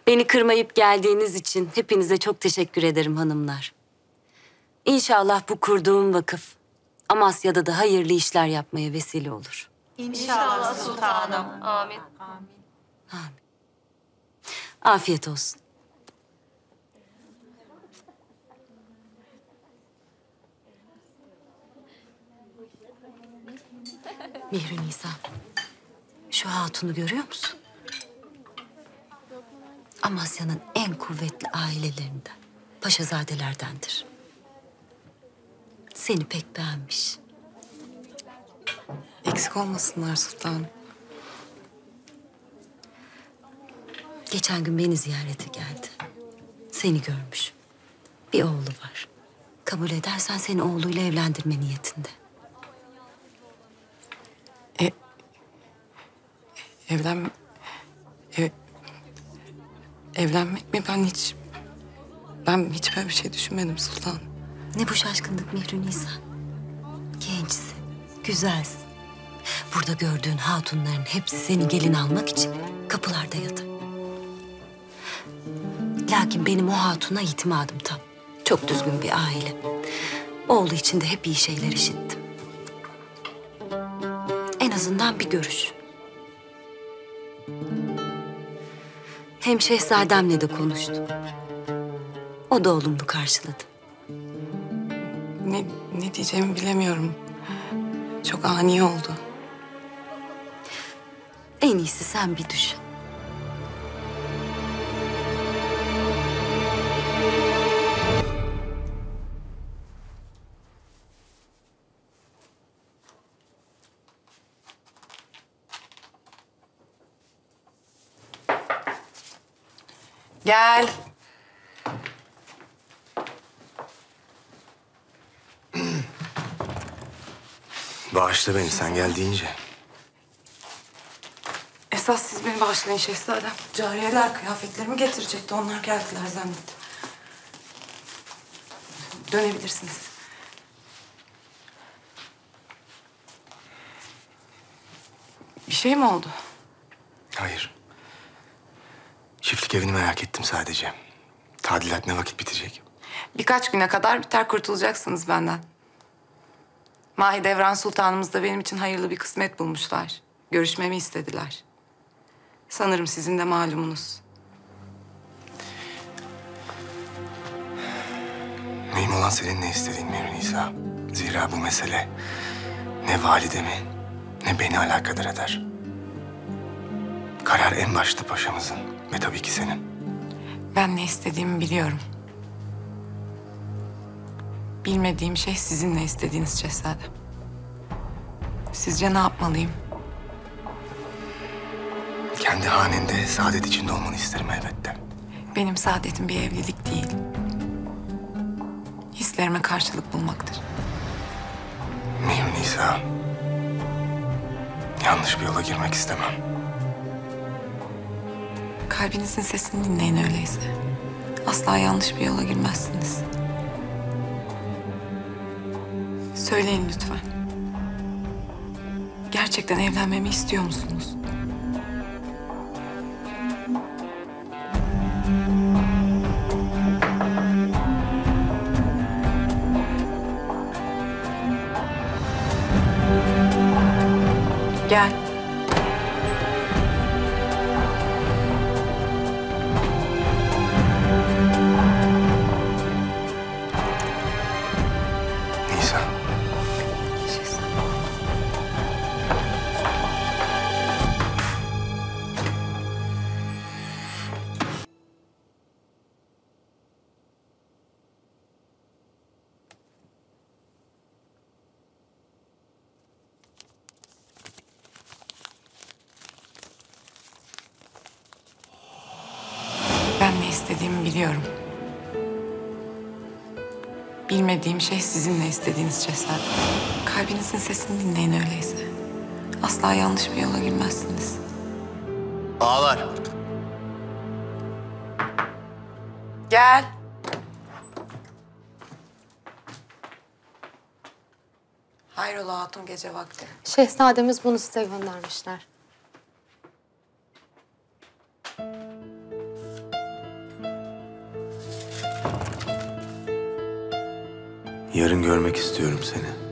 Beni kırmayıp geldiğiniz için hepinize çok teşekkür ederim hanımlar. İnşallah bu kurduğum vakıf Amasya'da da hayırlı işler yapmaya vesile olur. İnşallah sultanım. Amin. Amin. Afiyet olsun. Mihri Nisa, şu hatunu görüyor musun? Amasya'nın en kuvvetli ailelerinden, paşazadelerdendir. Seni pek beğenmiş. Eksik olmasınlar sultanım. Geçen gün beni ziyarete geldi. Seni görmüş. Bir oğlu var. Kabul edersen seni oğluyla evlendirme niyetinde. Evlenmek mi? Ben hiç böyle bir şey düşünmedim sultanım. Ne bu şaşkınlık Mihri Nisa? Gençsin, güzelsin. Burada gördüğün hatunların hepsi seni gelin almak için kapılarda yatar. Lakin benim o hatuna itimadım tam. Çok düzgün bir aile. Oğlu için de hep iyi şeyler işittim. En azından bir görüş. Hem şehzademle de konuştum. O da olumlu karşıladı. Ne diyeceğimi bilemiyorum. Çok ani oldu. En iyisi sen bir düşün. Gel. Bağışla beni sen gel deyince. Esas siz beni bağışlayın şehzadem. Cariyeler kıyafetlerimi getirecekti. Onlar geldiler zannettim. Dönebilirsiniz. Bir şey mi oldu? Hayır. Çiftlik evini merak ettim sadece. Tadilat ne vakit bitecek? Birkaç güne kadar biter, kurtulacaksınız benden. Mahidevran Sultanımız da benim için hayırlı bir kısmet bulmuşlar. Görüşmemi istediler. Sanırım sizin de malumunuz. Mühim olan senin ne istediğin Mihri Nisa. Zira bu mesele ne validemi ne beni alakadar eder. Karar en başta paşamızın ve tabii ki senin. Ben ne istediğimi biliyorum. Bilmediğim şey sizin ne istediğiniz şehzadem. Sizce ne yapmalıyım? Kendi hanende saadet içinde olmanı isterim elbette. Benim saadetim bir evlilik değil. Hislerime karşılık bulmaktır. Mihri Nisa. Yanlış bir yola girmek istemem. Kalbinizin sesini dinleyin öyleyse. Asla yanlış bir yola girmezsiniz. Söyleyin lütfen. Gerçekten evlenmemi istiyor musunuz? Gel. Nisa. Ben ne istediğimi biliyorum. Bilmediğim şey sizin ne istediğiniz şehzadem. Kalbinizin sesini dinleyin öyleyse. Asla yanlış bir yola girmezsiniz. Ağlar. Gel. Hayrola hatun gece vakti. Şehzademiz bunu size göndermişler. Yarın görmek istiyorum seni.